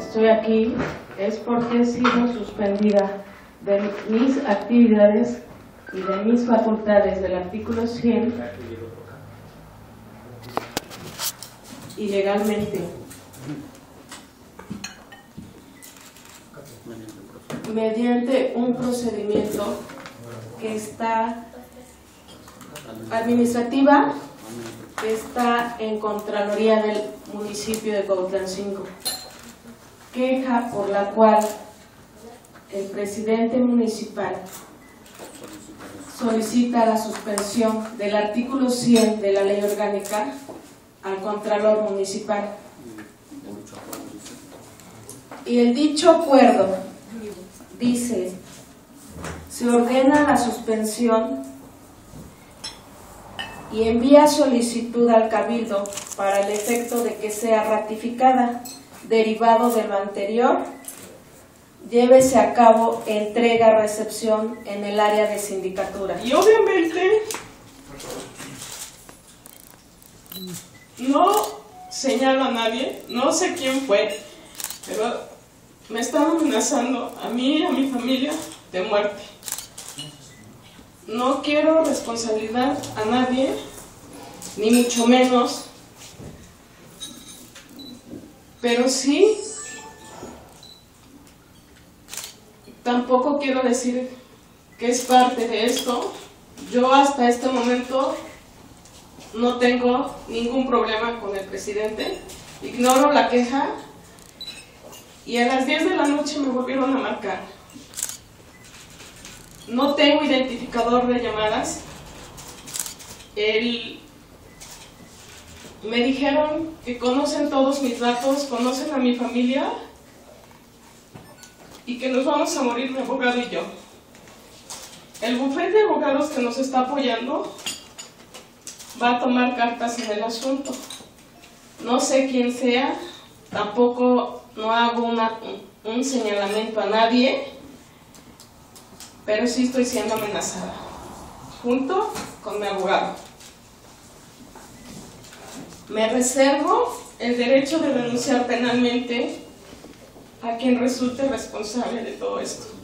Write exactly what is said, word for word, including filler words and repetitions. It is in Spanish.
estoy aquí es porque he sido suspendida de mis actividades y de mis facultades del artículo cien ilegalmente, mediante un procedimiento que está administrativa, que está en Contraloría del municipio de Cuautlancingo, queja por la cual el presidente municipal solicita la suspensión del artículo cien de la ley orgánica al Contralor municipal. Y el dicho acuerdo dice: se ordena la suspensión y envía solicitud al Cabildo para el efecto de que sea ratificada. Derivado de lo anterior, llévese a cabo entrega-recepción en el área de sindicatura. Y obviamente no señalo a nadie, no sé quién fue, pero me están amenazando a mí y a mi familia de muerte. No quiero responsabilidad a nadie, ni mucho menos, pero sí, tampoco quiero decir que es parte de esto. Yo hasta este momento no tengo ningún problema con el presidente, ignoro la queja y a las diez de la noche me volvieron a marcar. No tengo identificador de llamadas. El, me dijeron que conocen todos mis datos, conocen a mi familia y que nos vamos a morir mi abogado y yo. El bufete de abogados que nos está apoyando va a tomar cartas en el asunto. No sé quién sea, tampoco no hago una, un, un señalamiento a nadie, pero sí estoy siendo amenazada, junto con mi abogado. Me reservo el derecho de denunciar penalmente a quien resulte responsable de todo esto.